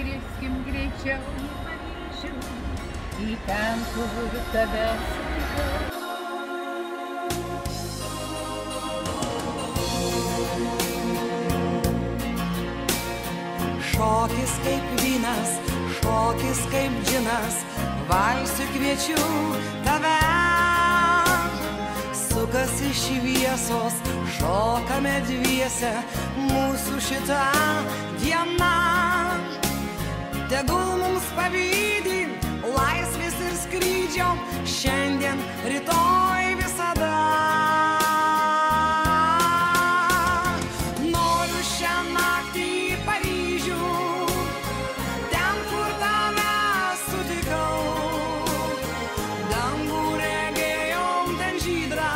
skriskim greičiau į Paryžių, į ten, kur tave sutikau. Šokis kaip vynas, šokis kaip džinas, valsiu kviečiu tave. Sukasi šviesos, šokame dviese, mūsų šita diena. Tegul mums pavydi laisvės ir skrydžio, šiandien, rytoj, visada. Noriu šią naktį į Paryžių, ten, kur tave sutikau. Dangų regėjom ten žydrą,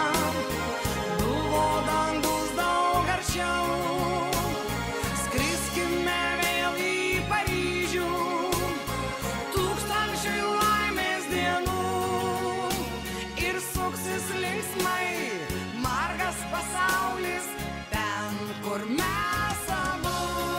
buvo dangus daug arčiau. Skriskime vėl į Paryžių, tūkstančiui laimės dienų. Ir suksis linksmai margas pasaulis, ten, kur mes abu.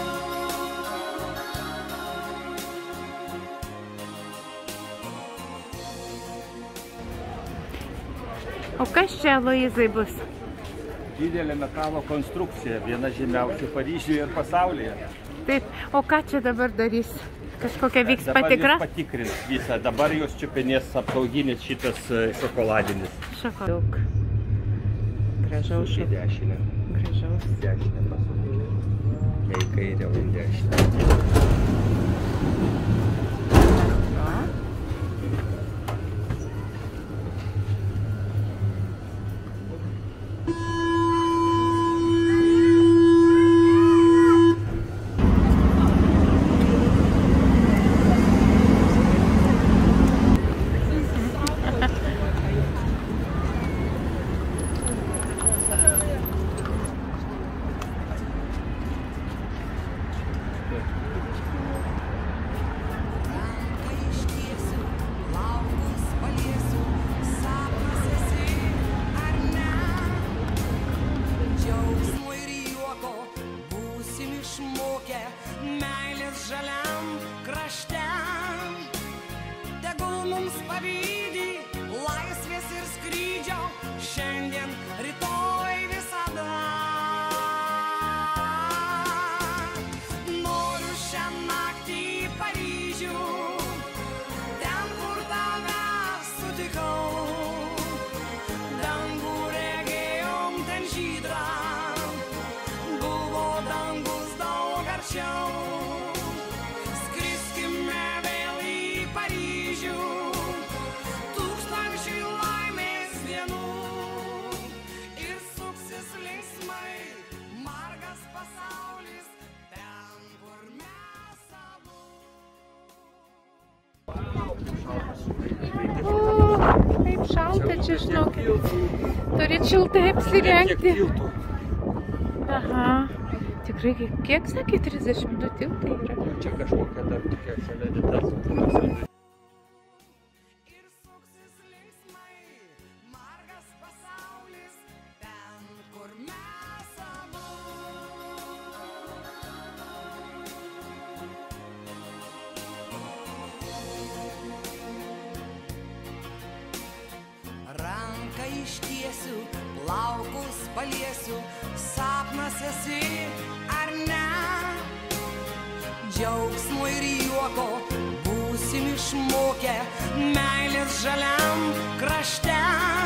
O kas čia, Aloyzai, bus? Didelė metalo konstrukcija, viena žymiausių Paryžiuje ir pasaulyje. Taip, o ką čia dabar darys? Kažkokia vyks patikra? Dabar patikrins visą, dabar jos čiupinės apsauginis šitas šokoladinis. Daug. Gražaus Į dešinę. Gražaus. Į dešinę pasukite. Į kairę, į dešinę. Meilės žaliam krašte, tegul mums pavydi laisvės ir skrydžio, šiandien, rytoj, visada. Noriu šią naktį į Paryžių, ten, kur tave sutikau. Dangų regėjom ten žydrą, buvo dangus daug arčiau. Skriskime vėl į Paryžių, tūkstančiui laimės dienų. Ir suksis linksmai margas pasaulis, ten, kur mes abu. O, kaip šalta čia, žinokit. Turit šiltai apsirengti. Aha. Tikrai, kiek sakė, 32 tiltai yra? Čia kažkokia dar tokia šalia vieta. Ir suksis linksmai margas pasaulis, ten, kur mes abu. Ranką ištiesiu, plaukus paliesiu, sapnas esi ar ne? Džiaugsmo ir juoko būsim išmokę, meilės žaliam krašte.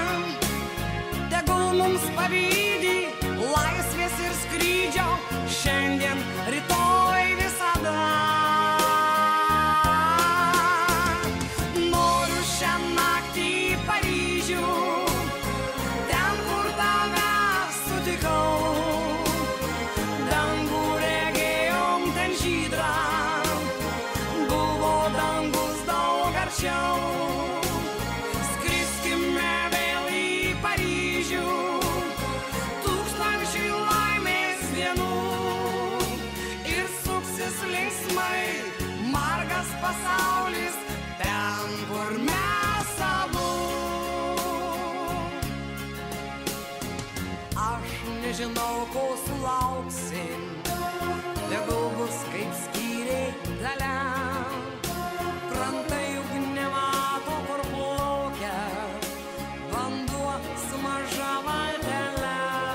Tegul mums pavydi laisvės ir skrydžio, šiandien, rytoj, visada. Noriu šią naktį į Paryžių, ten, kur tave sutikau. Dangų regėjom ten žydrą, buvo dangus daug arčiau. Skriskime vėl į Paryžių, tūkstančiui laimės dienų. Ir suksis linksmai margas pasaulis, ten, kur mes abu. Aš nežinau, ko sulauksim, tegul bus kaip skyrė gale. Krantai juk nemato, kur plaukia vanduo su maža valtele.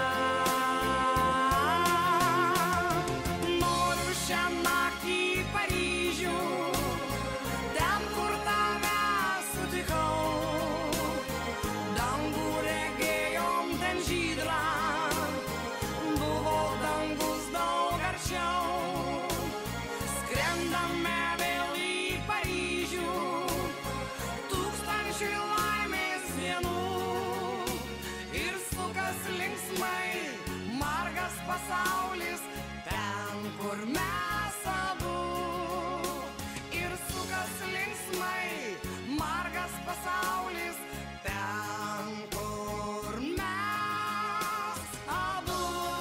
Noriu šią naktį į Paryžių, ten, kur tave sutikau. Dangų regėjom ten žydrą, buvo dangus daug arčiau. Skrendame vėl į Paryžių, tūkstančių laimės dienų. Ir sukas linksmai margas pasaulis, ten, kur mes abu. Ir sukas linksmai margas pasaulis, ten, kur mes abu.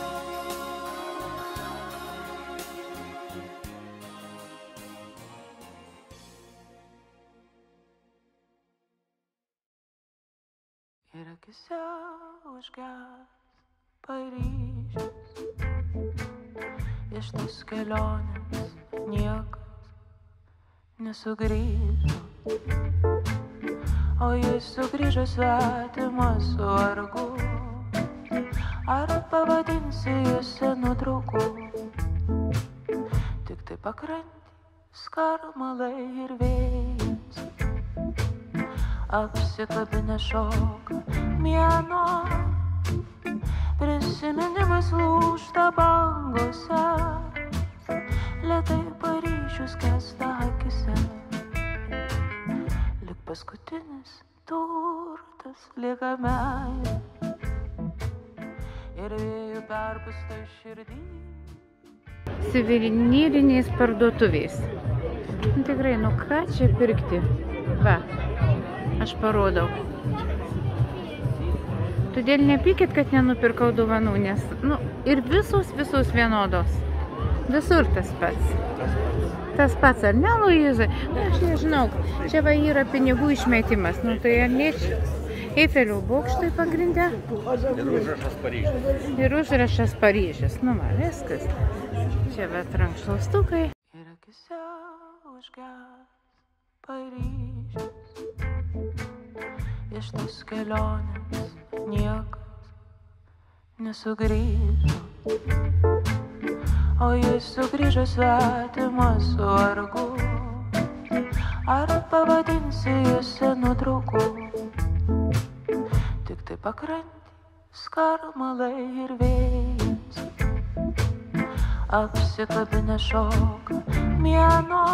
Ir akise užges Paryžius, iš tos kelionės niekas nesugrįžo. O jis sugrįžo svetimas vargu, ar pavadinsi jį senu draugu. Tik tai pakrantės skarmalai ir vėjas, apsikabinę šoka mėnuo. Prisiminimas lūžta bangose, lėtai Paryžius skęsta akise. Lyg paskutinis turtas lieka meilė ir vėjų perpusta širdį. Suvenyriniais parduotuvės. Tikrai, nu ką čia pirkti? Va, aš parodau. Todėl nepykit, kad nenupirkau dovanų, nes, nu, ir visos vienodos. Visur tas pats. Tas pats, ar ne, Luiza? Nu, aš nežinau, čia va yra pinigų išmetimas. Nu, tai ar ne Eifelio bokštai pagrinde? Ir užrašas Paryžius. Ir užrašas Paryžius. Nu, va, viskas. Čia va rankšluostukai. Ir akise užges Paryžius, iš tos kelionės niekas nesugrįžo. O jis sugrįžo svetimas vargu, ar pavadinsi jį senu draugu. Tik tai pakrantės skarmalai ir vėjas, apsikabinę šoka mėnuo.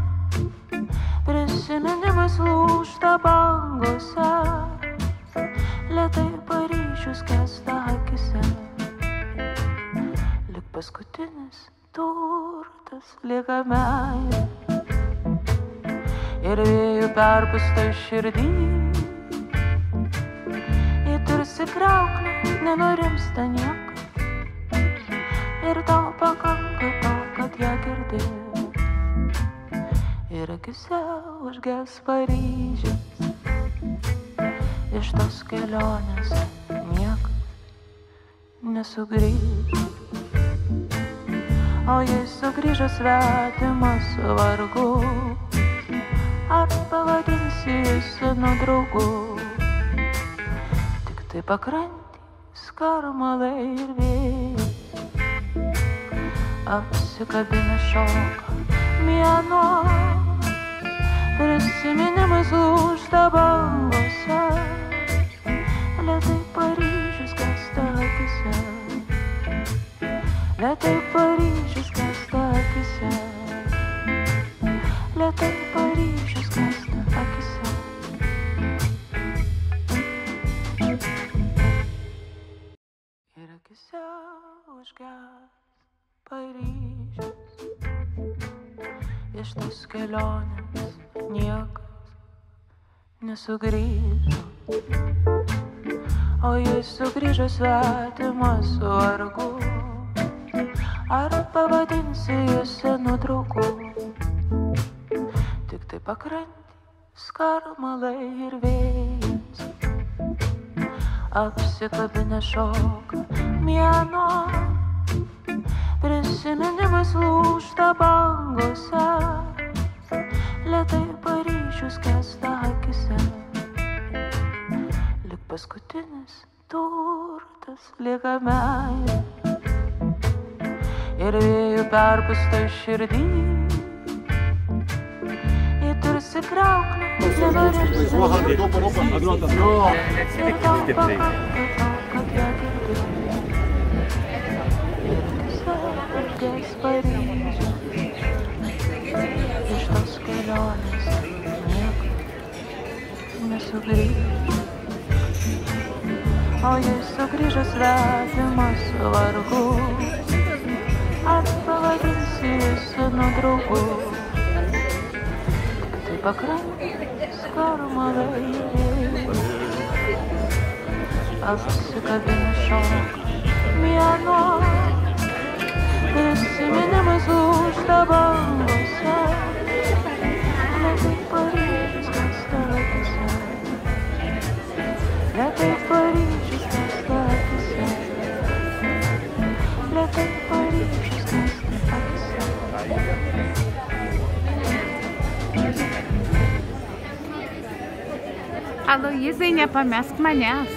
Prisiminimas lūžta bangose, lėtai Paryžius skęsta akise. Lyg paskutinis turtas lieka meilė ir vėjų perpusta širdį. Ji tarsi kriauklė, nenurimsta niekas, ir tau pakanka to, kad ją girdi. Ir akise užges Paryžius, iš tos kelionės niekas nesugrįžo. O jis sugrįžo svetimas vargu, ar pavadinsi jį senu draugu. Tik tai pakrantės skarmalai ir vėjas, apsikabinę šoka mėnuo. Prisiminimas lūžta bangose, lėtai Paryžius skęsta akise. Lėtai Paryžius skęsta akise. Lėtai Paryžius skęsta akise. Ir akise užges Paryžius, iš tos kelionės niekas nesugrįžo. O jis sugrįžo svetimas vargu, ar pavadinsi jį senu draugu. Tik tai pakrantės skarmalai ir vėjas, apsikabinę šoka mėnuo. Prisiminimas lūžta bangose, paskutinis turtas lieka meilė ir vėjų perpūsta širdį. Jie tarsi kriauklė, nenorės ir tau pakanka to, kad ją girdėt. Sargės Paryžius, iš tos kelionės niekur nesugrįž. O jei sugrįžęs svetimas vargu, aš pavadinsiu jį senu draugu. Tai pakrantės karmavėliai, apsikabina šoka mėnuo, prisiminimas lūžta bangose, lėtai Paryžius kasta akise, lėtai Paryžius kasta akise, lėtai Paryžius kasta akise. Aloyzai, nepamesk manęs.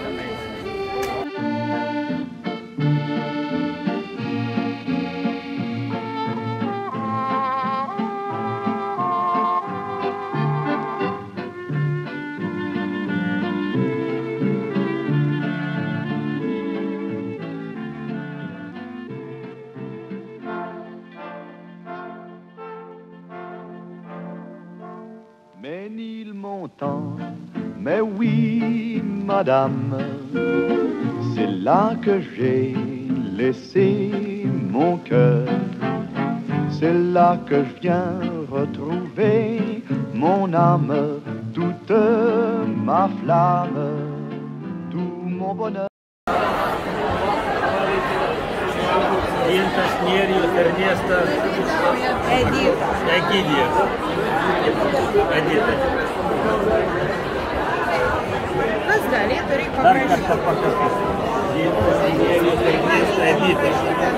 Mais oui, madame, c'est là que j'ai laissé mon cœur. C'est là que je viens retrouver mon âme, toute ma flamme, tout mon bonheur. Gintas, Nerijus, Ernestas, Egidijus. Edita. Kas galėtų reikia Dar kartą pasakysiu. Gintas, Nerijus, Ernestas, Edita.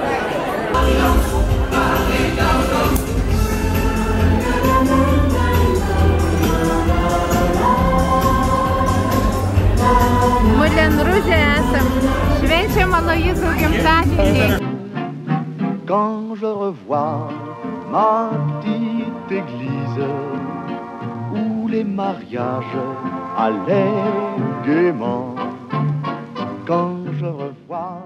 Moulin Rouge esam. Švenčiam Aloyzų gimtadienį. Quand je revois ma petite église où les mariages allaient gaiement, quand je revois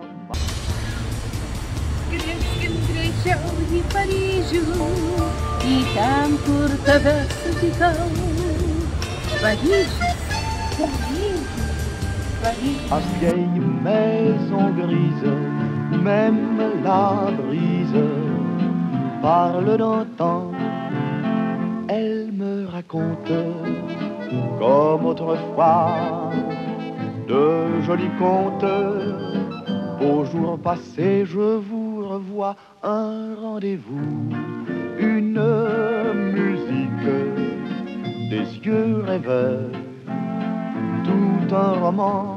Grįžkim greičiau į Paryžių, į ten, kur tave sutikau. Paryžius, Paryžius, Paryžius. à vieille maison grise, même la brise parle d'un temps. Elle me raconte comme autrefois de jolis contes. Au jour passé, je vous revois un rendez-vous, une musique, des yeux rêveurs, tout un roman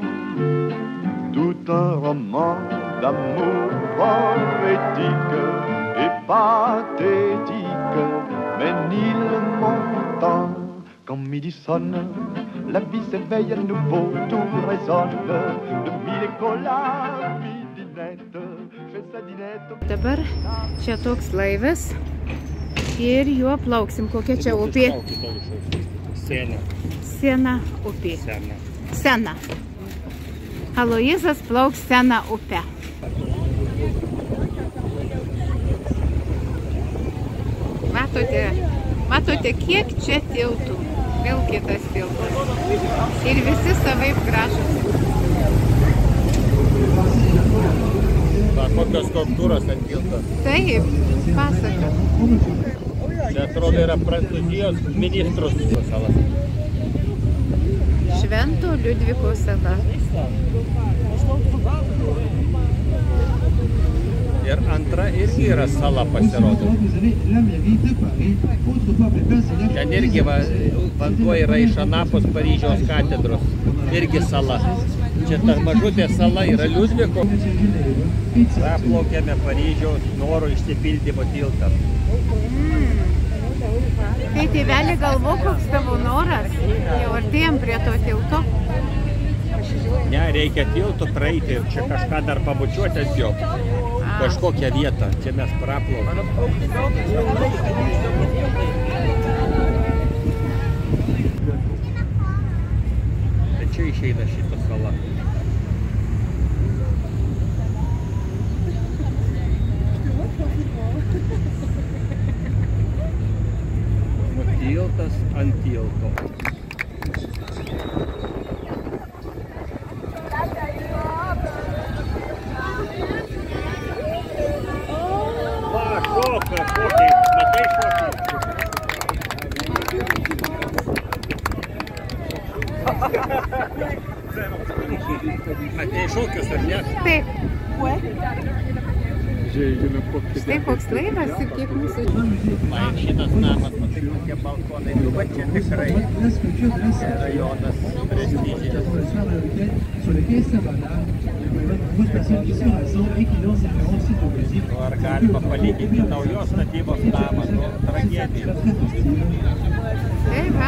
d'amour poétique et pathétique, mais nul montant. Quand midi sonne, la vie s'éveille à nouveau, tout résonne, de mille écoles à midinette, fait sa dinette. Dabar čia toks laivas ir juo plauksim. Kokia čia upė? Sena. Sena upė. Sena. Sena. Aloyzas plauks Sena upę. Matote, kiek čia tiltų. Vėl kitas tiltas. Ir visi savaip gražus. Va, kokios skulptūros ant tilto. Taip, pasaka. Čia atrodo yra Prancūzijos ministrus sala. Švento Liudviko sala. Ir antra irgi yra sala pasirodo. Ten irgi vanduo yra iš anapus Paryžiaus katedros. Irgi sala. Čia ta mažutė sala yra Liudviko. Praplaukėme Paryžiaus norų išsipildymo tiltą. Kai tėvelį galvo, koks tavo noras, jau artėjom prie to tilto. Ne, reikia tiltų praeiti ir čia kažką dar pabučiuoti ant jo. Kažkokią vietą. Čia mes praplaukėm. Tai čia išeina šita sala. Tiltas ant tilto. Matei šokius, ar ne? Taip. Štai koks laivas ir kiek mūsų... Man šitas namas, matai, kokie balkonai. Va čia tikrai rajonas prestižinis. Ar galima palyginti naujos statybos namą, tragedija. Taip, va.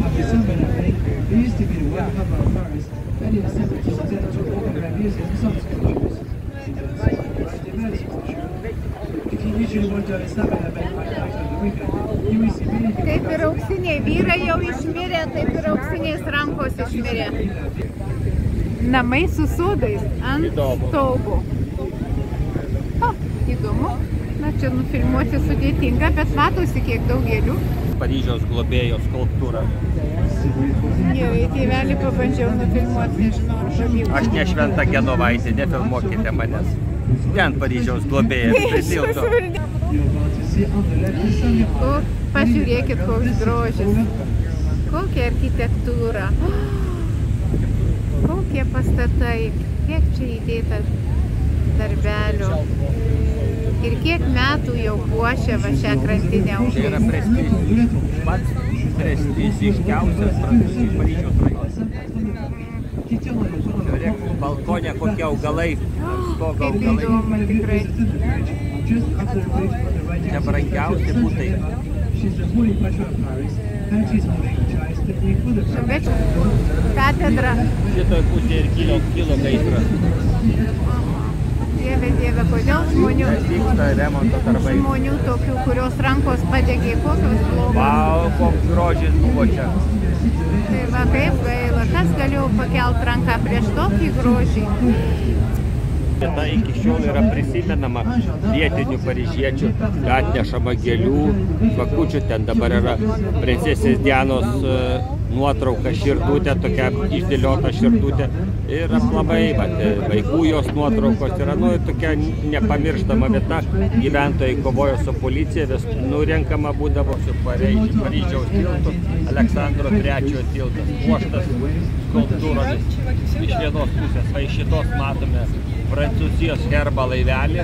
Kaip ir auksiniai vyrai jau išmirė, taip ir auksinės rankos išmirė. Namai su sodais ant stogo. O, įdomu. Na, čia nufilmuoti sudėtinga, bet matosi kiek daug gėlių. Paryžiaus globėjo skulptūra. Gerai, tėvelį pabandžiau nufilmuoti, nežinau, ar pavyko. Aš ne Šventa Genovaitė, nefilmuokite manęs. Ten Paryžiaus globėjas prie tilto. O, pažiūrėkit, koks grožis. Kokia architektūra. Kokie pastatai. Kiek čia įdėta darbelio. Ir kiek metų jau puošia va šią krantinę. Tai yra pats prestižiškiausias Paryžiaus rajonas. Žiūrėk, balkonė kokie augalai, stogo Kaip augalai. įdomu tikrai. Čia brangiausi butai. Bet katedra. Šitoj pusėje ir kilo gaisras. Dieve, Dieve, kodėl žmonių Vyksta remonto darbai. žmonių tokių, kurios rankos padegė, kokios blogos. Vau, koks grožis buvo čia. Tai va kaip gaila, kas galėjo pakelt ranką prieš tokį grožį. Vieta iki šiol yra prisimenama vietinių paryžiečių, atnešama gėlių, žvakučių, ten dabar yra princesės Dianos nuotrauka, širdutė, tokia išdėliota širdutė ir aplamai vaikų jos nuotraukos yra, tokia nepamirštama vieta, gyventojai kovojo su policija, vis nurenkama būdavo su Paryžiaus tiltu, Aleksandro III tiltas, puoštas skulptūromis iš vienos pusės, va iš šitos matome Prancūzijos herbą laivelį.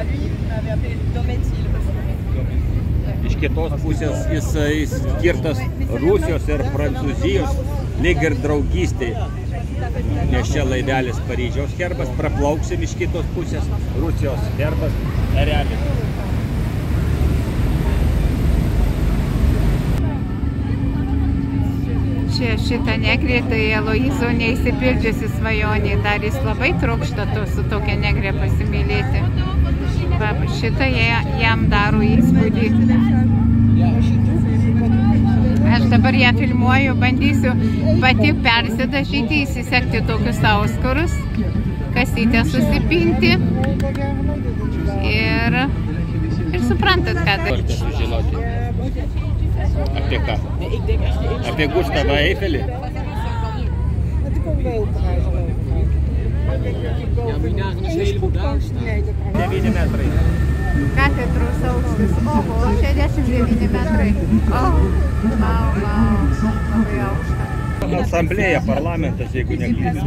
Iš kitos pusės jisai skirtas Rusijos ir Prancūzijos lyg ir draugystei. Nes čia laivelis Paryžiaus herbas, praplauksim iš kitos pusės Rusijos herbas erelis. Čia šitą negrę, tai Eloizo neįsipildžiusi svajonė, dar jis labai trokšta su tokia negrė pasimylėti. Va, šitą jam daro įspūdį. Aš dabar ją filmuoju, bandysiu pati persidažyti, įsisekti tokius auskarus, kasytę susipinti ir suprantat, ką daryti. Apie ką? Apie Gustavą Eifelį? 9 metrai. Katedros aukštis. Oho, 69 metrai. Vau, labai aukšta. Asamblėja, parlamentas, jeigu neklystu.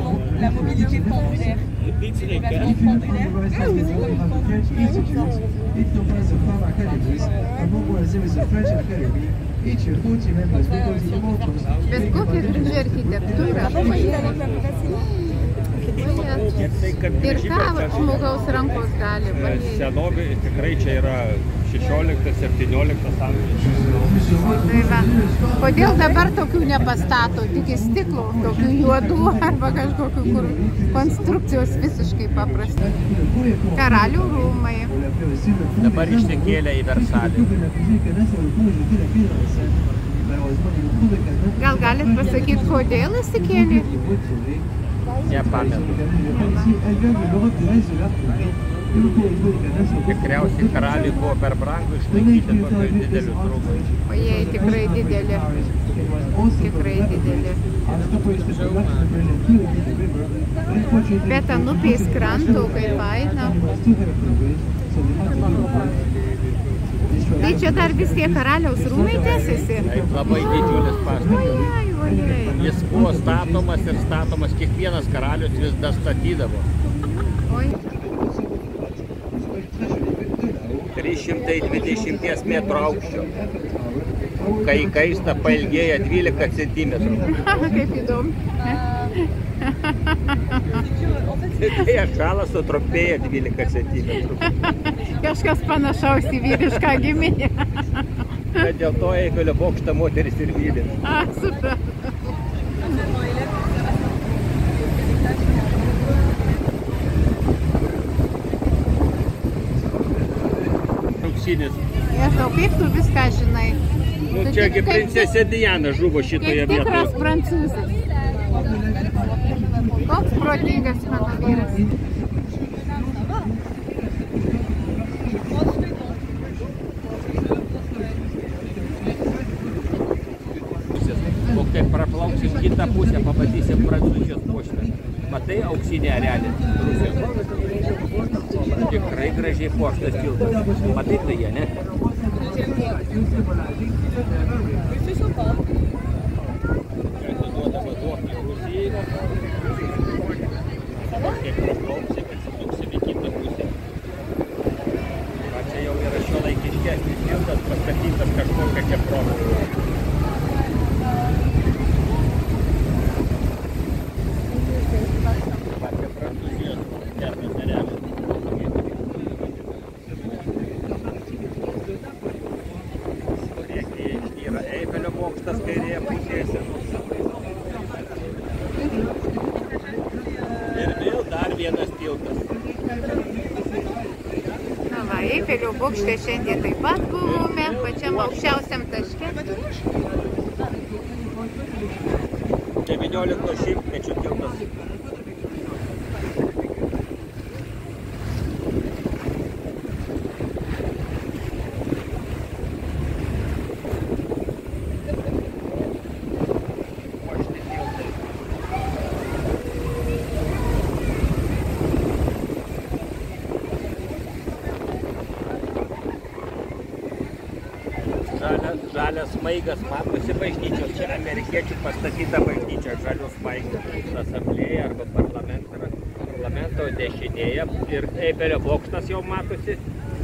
Bet kokia graži architektūra. Ir tai, kad Ir graži, ką bet čia žmogaus rankos gali padaryti. senovė tikrai čia yra 16-17 amžius. Tai va. Kodėl dabar tokių nepastato, tik iš stiklo, tokių juodų arba kažkokių, kur konstrukcijos visiškai paprastai. Karalių rūmai. Dabar išsikėlė į Versalį. Gal galit pasakyti, kodėl įsikėlė? Nepamenu. Tikriausiai karaliui buvo per brangu išlaikyti tokius didelius rūmus. O jie tikrai didelė. Tikrai didelė. Bet ant upės kranto, kaip faina. Tai čia dar vis tie karaliaus rūmai tęsiasi? Taip, labai didžiulis pastatas. Ojai. Jis buvo statomas ir statomas, kiekvienas karalius vis dar statydavo. Oi. 320 metrų aukščio. Kai kaista pailgėja 12 centimetrų. Kaip įdomu. Kai atšala sutrumpėja 12 centimetrų. Kažkas panašaus į vyrišką giminę. Bet dėl to Eifelio bokštą moteris ir myli. Super. Auksinis. Nežinau, kaip tu viską žinai. Nu, čiagi princesė Diana žuvo šitoje Kaip tikras vietoje. prancūzas. Koks protingas mano vyras. O kai praplauksim kitą pusę, pamatysim Prancūzijos puošmeną. Matai auksinę erelį Rusijos? Tikrai gražiai puoštas tiltas. Matai tai jie, ne? Čia atiduodama duoklį Rusijai. Kai praplauksim, atsisuksim į kitą pusę. Čia jau yra šiuolaikiškesnis tiltas, pastatytas kažkokia čia proga. Yra Eifelio bokštas kairėje pusėje. Ir vėl dar vienas tiltas. Na va, Eifelio bokšte šiandien taip pat buvome, pačiam aukščiausiam taške. 19 šimtmečio tiltas. Žalias smaigas matosi bažnyčios, čia amerikiečių pastatyta bažnyčia, žalios smaigas, asamblėja arba parlamento dešinėje ir Eifelio bokštas jau matosi,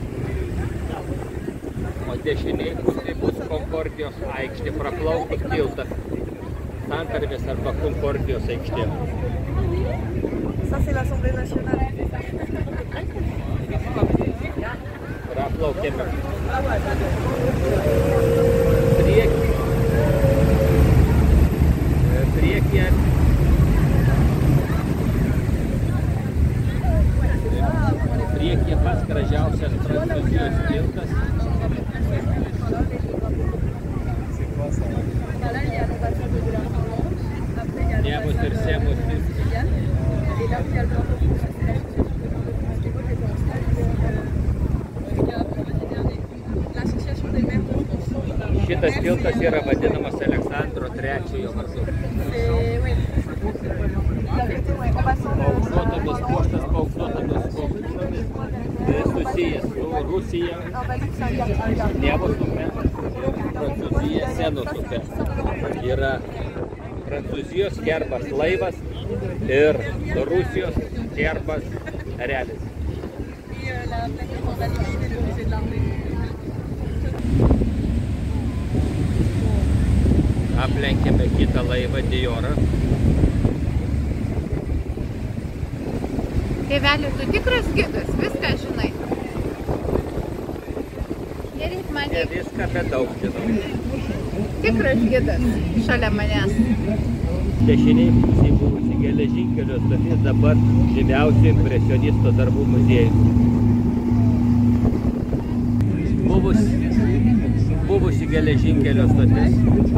o dešinėje pusėje bus Konkordijos aikštė, praplaukus tiltas, Santarvės arba Konkordijos aikštė. Ça c'est l'Assemblée nationale. Praplaukėme. Priekyje pats gražiausias Prancūzijos tiltas. Nevus ir Semus. Šitas tiltas yra vadinamas Aleksandro III vardu. Paauksuotomis puoštas paauksuotomis skulptūromis. Tai susijęs su Rusija, Nevos upe, Prancūzija, Senos upe. Yra Prancūzijos herbas laivas ir Rusijos herbas erelis. Aplenkėme kitą laivą Diorą. Tėveli, tu tikras gidas, viską žinai. Nereik Ne mane. viską, bet daug žinau. Tikras gidas šalia manęs. Dešiniai pusėje buvusi geležinkelio stotis, dabar žymiausių impresionistų darbų muziejus. Buvusi geležinkelio stotis.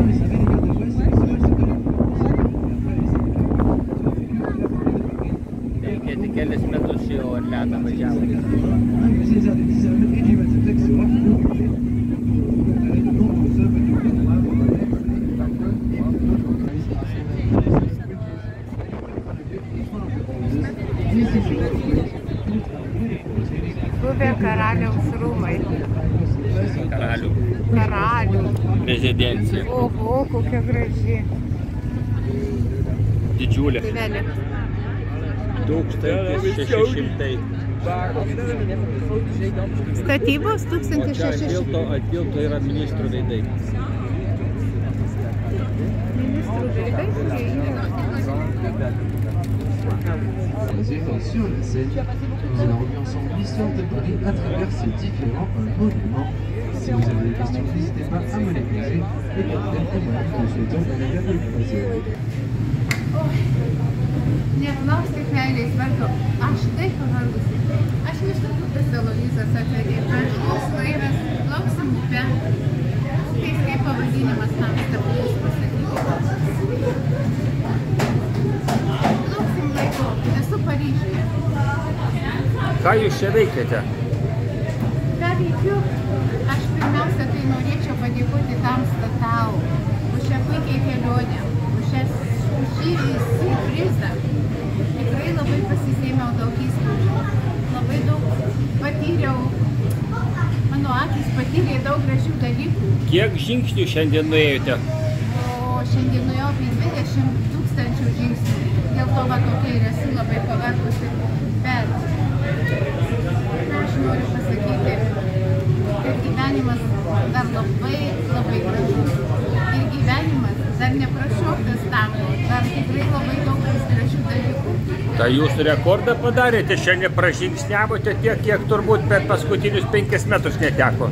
Reikėti kelis metus šį orleną važiavo. Buvę karaliaus rūmai. Karalių Karalių. rezidencija. Oho, kokia graži. Didžiulė. Tėveli. 1600. Statybos O čia 1600. ant tilto yra ministrų veidai. Ministrų veidai. Sur la scène, nous allons revu ensemble l'histoire de Paris à travers ces différents monuments. Si vous avez des questions, n'hésitez pas à me les poser. Et Catherine et moi, nous souhaitons un agréable croisière. Neklausyk meilės vardu. Aš taip pavargusi. Aš nežinau, kur tas Eloizas atvedė. Kažkoks laivas, plauksim upe. Tai kaip pavadinimas tam stebuklus pasakyti. Plauksim laiku. Esu Paryžiuje. Ką jūs čia veikiate? Ką veikiu? Aš pirmiausia tai norėčiau padėkoti Tamsta tau už šią puikiai kelionę, už šį siurprizą. Tikrai labai pasisėmiau daug įspūdžių, labai daug patyriau, mano akis patyrė daug gražių dalykų. Kiek žingsnių šiandien nuėjote? O šiandien nuėjau apie 20 000 žingsnių, dėl to va tokia ir esu labai pavargusi. Bet aš noriu pasakyti, kad gyvenimas dar labai gražus. Ir gyvenimas dar neprašoktas tapo, dar tikrai labai daug gražių dalykų. Tai jūs rekordą padarėte, šiandien pražingsniavote tiek, kiek turbūt per paskutinius 5 metus neteko.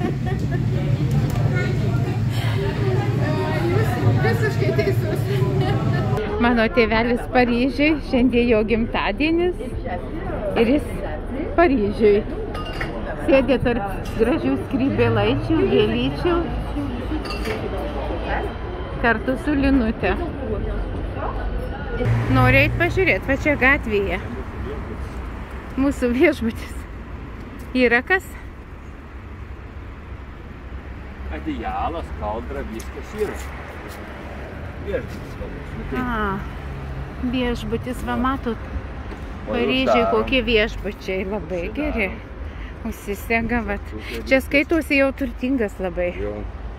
Jūs visiškai teisus. Mano tėvelis Paryžiui, šiandien jo gimtadienis ir jis Paryžiui. Sėdė tarp gražių skrybėlaičių, gėlyčių kartu su Linute. Noriu eit pažiūrėti, va čia gatvėje. Mūsų viešbutis. Yra kas? Adijalas, kaldra, viskas yra. Viešbutis va mūsų. Viešbutis, va matot, Paryžiui kokie viešbučiai, labai geri. Užsisega, vat. Čia skaitosi jau turtingas labai. Jo.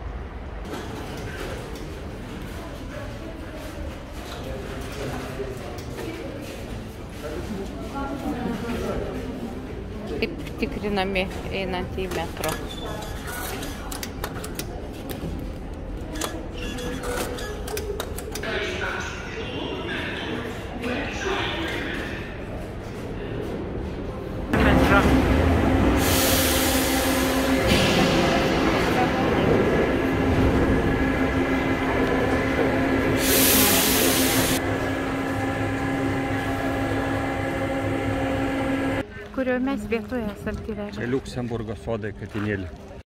Taip tikrinami einant į metro. Metro. Kurioje mes vietoje esam gyvenę? Čia Liuksemburgo sodai katinėlį.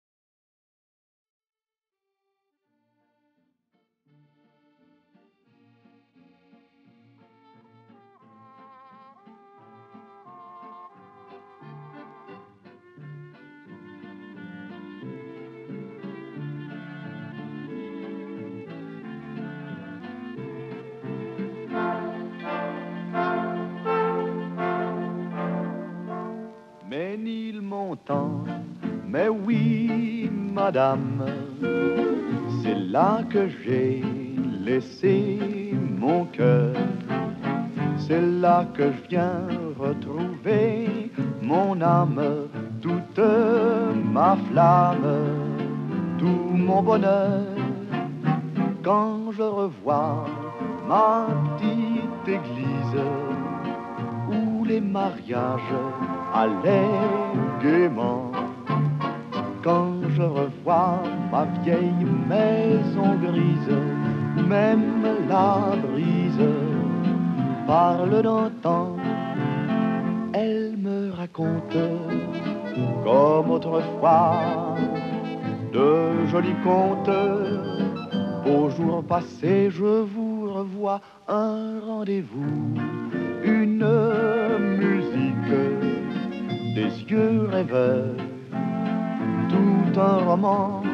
Ménilmontant, mais oui, madame, c'est là que j'ai laissé mon cœur. C'est là que je viens retrouver mon âme, toute ma flamme, tout mon bonheur. Quand je revois ma petite église où tous les mariages allaient gaiement. Quand je revois ma vieille maison grise, même la brise parle d'antan. Elle me raconte comme autrefois de jolis contes. Aux jours passés, je vous revois un rendez-vous, une musique, des yeux rêveurs, tout un roman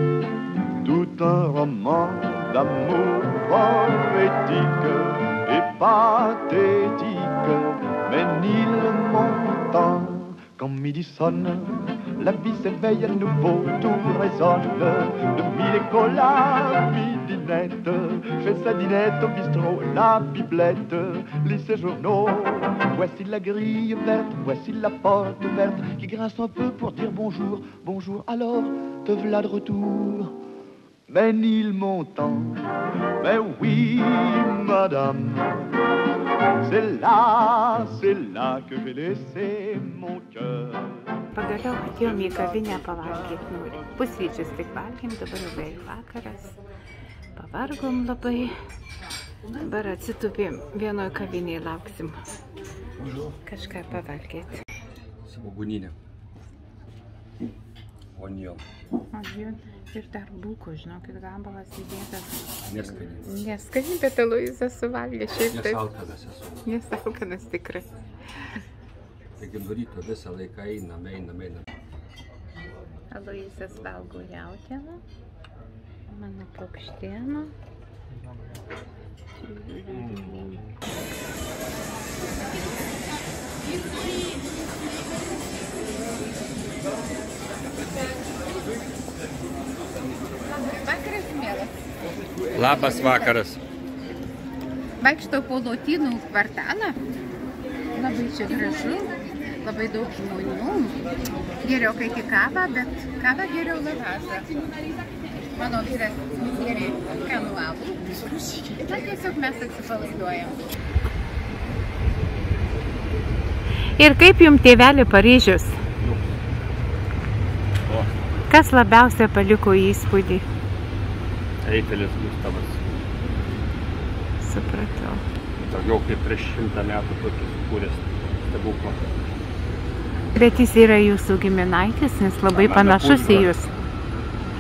d'amour poétique et pathétique. Mais il montant, quand midi sonne, la vie s'éveille à nouveau, tout résonne. De mille écoles à midinette, chez sa dinette au bistrot, la biblette, lit ses journaux. Voici la grille verte, voici la porte ouverte, qui grince un peu pour dire bonjour, bonjour, alors te voilà de retour. Mais il montant, mais oui, madame, c'est là que j'ai laissé mon cœur. Pagaliau atėjom į kavinę pavalgyti. Pusryčius tik valgėm, dabar jau beveik vakaras. Pavargom labai. Dabar atsitupėm vienoj kavinėje, lauksim kažką pavalgyti. Svogūninė. Onion. Ir dar būko, žinokit, gabalas įdėtas. Neskaniai. Neskaniai, bet Aloyzas suvalgė šiaip taip. Nesalkanas esu. Nesalkanas tikrai. Taigi nuo ryto visą laiką einam. Aloyzas valgo jautieną, mano paukštiena. Vakaras mielas. Labas vakaras. Vaikštau po Lotynų kvartalą. Labai čia gražu, labai daug žmonių. Geriau kai tik kavą, bet kavą geriau lavažą. Mano vyras gėrė skanų alų. Na, tiesiog mes atsipalaiduojam. Ir kaip jums, tėveli, Paryžius? Kas labiausiai paliko įspūdį? Eifelis Gustavas. Supratau. Daugiau kaip prieš 100 metų tokį sukūręs stebuklą. Bet jis yra jūsų giminaitis, nes labai panašus į jūs.